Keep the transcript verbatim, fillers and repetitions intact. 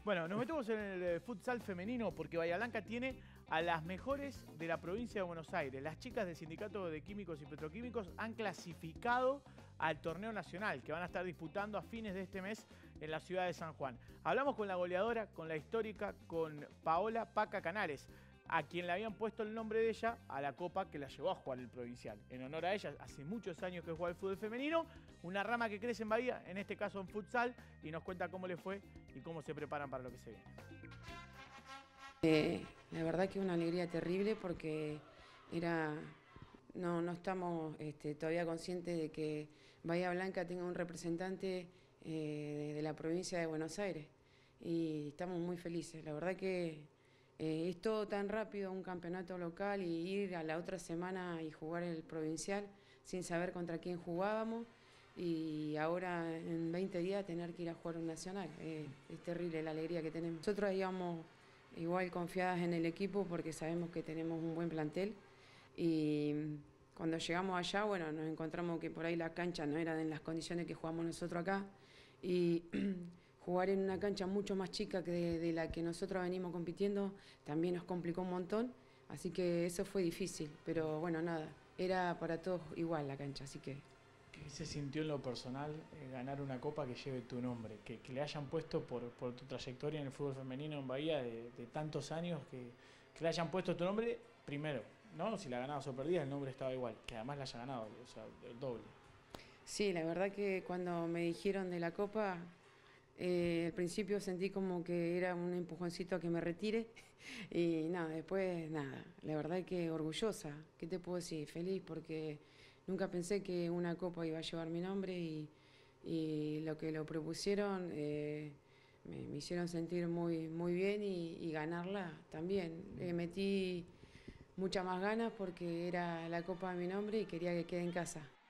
Bueno, nos metemos en el futsal femenino porque Bahía Blanca tiene a las mejores de la provincia de Buenos Aires. Las chicas del Sindicato de Químicos y Petroquímicos han clasificado al torneo nacional que van a estar disputando a fines de este mes en la ciudad de San Juan. Hablamos con la goleadora, con la histórica, con Paola Paca Canares, a quien le habían puesto el nombre de ella a la copa que la llevó a jugar el provincial. En honor a ella, hace muchos años que juega el fútbol femenino, una rama que crece en Bahía, en este caso en futsal, y nos cuenta cómo le fue y cómo se preparan para lo que se viene. Eh, la verdad que es una alegría terrible porque era, no, no estamos este, todavía conscientes de que Bahía Blanca tenga un representante eh, de, de la provincia de Buenos Aires y estamos muy felices. La verdad que eh, es todo tan rápido, un campeonato local, y ir a la otra semana y jugar el provincial sin saber contra quién jugábamos, y ahora en veinte días tener que ir a jugar un nacional. Eh, es terrible la alegría que tenemos. Nosotros íbamos igual confiadas en el equipo porque sabemos que tenemos un buen plantel, y cuando llegamos allá, bueno, nos encontramos que por ahí la cancha no era en las condiciones que jugamos nosotros acá, y jugar en una cancha mucho más chica que de, de la que nosotros venimos compitiendo también nos complicó un montón, así que eso fue difícil, pero bueno, nada, era para todos igual la cancha, así que... ¿Qué se sintió en lo personal eh, ganar una copa que lleve tu nombre? Que, que le hayan puesto por, por tu trayectoria en el fútbol femenino en Bahía de, de tantos años, que, que le hayan puesto tu nombre primero, ¿no? Si la ganabas o perdías, el nombre estaba igual, que además la haya ganado, o sea, el doble. Sí, la verdad que cuando me dijeron de la copa, eh, al principio sentí como que era un empujoncito a que me retire, y nada, después nada, la verdad que orgullosa, ¿qué te puedo decir? Feliz porque nunca pensé que una copa iba a llevar mi nombre, y, y lo que lo propusieron eh, me, me hicieron sentir muy, muy bien, y, y ganarla también. Le metí muchas más ganas porque era la copa de mi nombre y quería que quede en casa.